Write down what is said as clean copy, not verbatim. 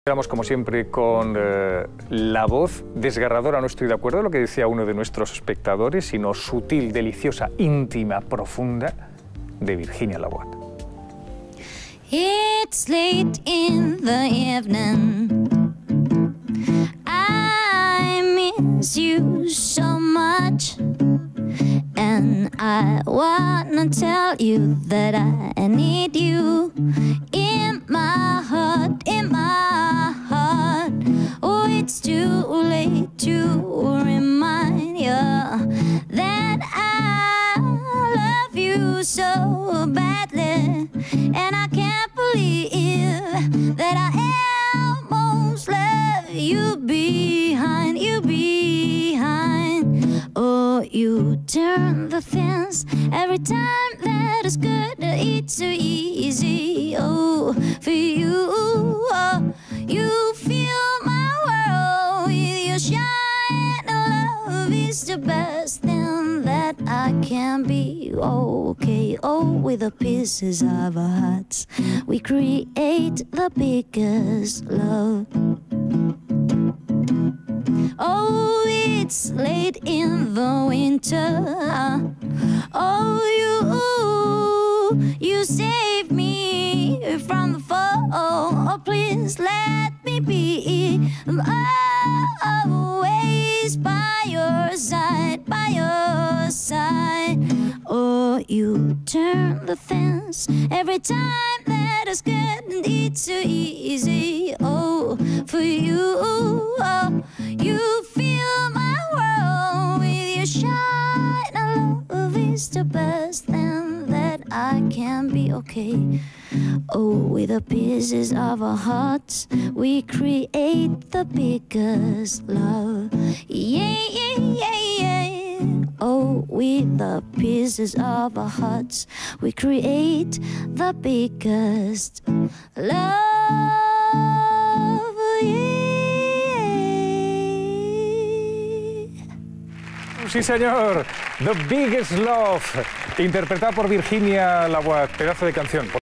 Vamos como siempre con la voz desgarradora, no estoy de acuerdo con lo que decía uno de nuestros espectadores, sino sutil, deliciosa, íntima, profunda, de Virginia Labuat. It's late in the evening. I miss you so much, and I wanna tell you that I need you in my heart, in my heart. Oh, it's too late to remind you that I love you so badly, and I can't believe that I almost left you behind, you behind. Oh, you turn the fence every time that it's good to eat so easy. Oh, for you, oh, you fill my world with your shine. Love is the best thing that I can be. Okay, oh, with the pieces of our hearts, we create the biggest love. Oh, it's late in the winter. Oh, you save me from the fall. Oh, please let me be always by your side, by your side. Oh, you turn the fence every time that it's getting so easy. Oh, for you, oh, you fill my world with your shine. Love is the best thing that I can be. Okay, oh, with the pieces of our hearts, we create the biggest love. Yeah, yeah, yeah, yeah. Oh, with the pieces of our hearts, we create the biggest love. Sí, señor. The Biggest Love, interpretada por Virginia Labuat. Pedazo de canción.